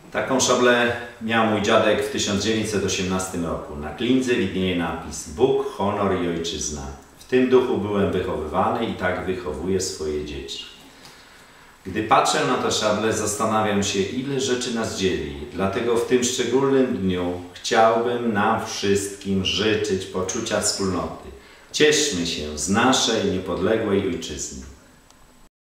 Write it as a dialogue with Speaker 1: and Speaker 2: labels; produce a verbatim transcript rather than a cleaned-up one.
Speaker 1: Taką szablę miał mój dziadek w tysiąc dziewięćset osiemnastym roku. Na klindze widnieje napis: Bóg, honor i ojczyzna. W tym duchu byłem wychowywany i tak wychowuję swoje dzieci. Gdy patrzę na tę szablę, zastanawiam się, ile rzeczy nas dzieli. Dlatego w tym szczególnym dniu chciałbym nam wszystkim życzyć poczucia wspólnoty. Cieszmy się z naszej niepodległej ojczyzny.